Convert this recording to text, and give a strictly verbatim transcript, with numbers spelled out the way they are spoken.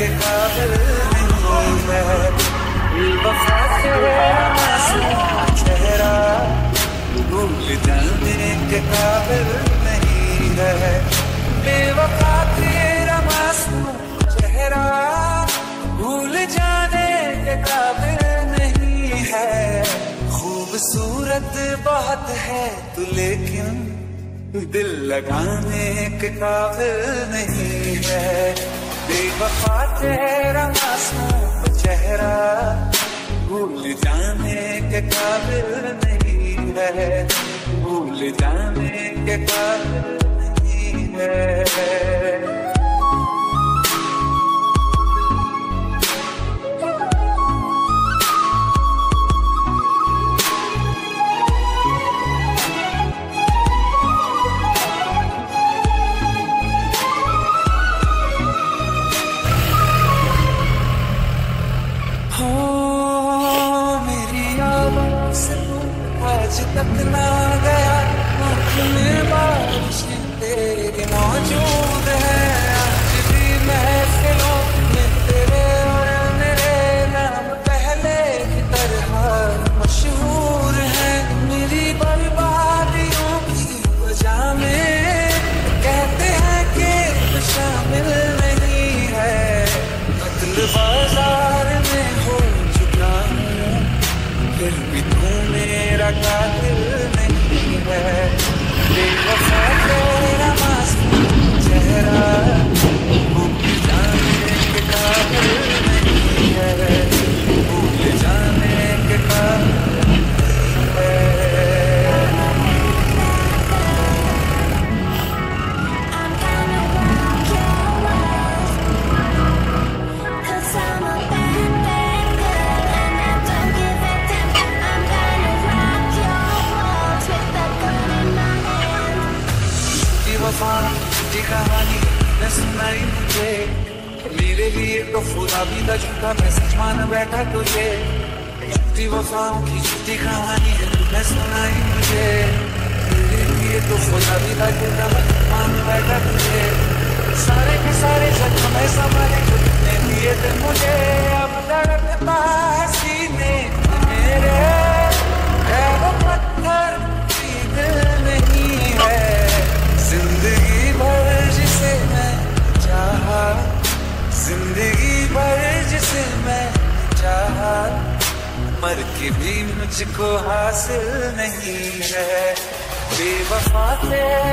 के काबिल नहीं है। बेवफा तेरा मासूम चेहरा भूल जाने के काबिल नहीं है। बेवफा तेरा मासूम चेहरा भूल जाने के काबिल नहीं है। खूबसूरत बहुत है तू लेकिन दिल लगाने के काबिल नहीं है। बेवफा तेरा मासूम चेहरा भूल जाने के काबिल नहीं है। भूल जाने के काबिल नहीं है। आज तक ना गया आँख में बारिश तेरी मौजूद है। आज भी महफिलों में तेरे और मेरे नाम पहले की तरह मशहूर है। मेरी बर्बादियों की वजह में कहते हैं कि तू शामिल नहीं है। कत्ल बाजार में हो चुका हूँ फिर भी तू मेरा कातिल नहीं है। बेवफा तेरा मासूम चेहरा भूल जाने के काबिल नहीं है। भूल जाने के काबिल नहीं है। झूठी कहानी न सुनाई मुझे मेरे लिए तो खुदा भी था झूठा मैसेज मान बैठा तुझे। झूठी वफाओं की झूठी कहानी न सुनाई मुझे मेरे लिए तो खुदा भी था झूठा मैसेज मान बैठा तुझे। सारे के सारे जख्म में संभाले जो तुमने दिए थे मुझे अब धड़कता है सीने मेरे है वो पत्थर दिल नहीं है। जिंदगी भर जिसे मैं चाहा जिंदगी भर जिसे मैं चाहा मर के भी मुझको हासिल नहीं है। बेवफा तेरा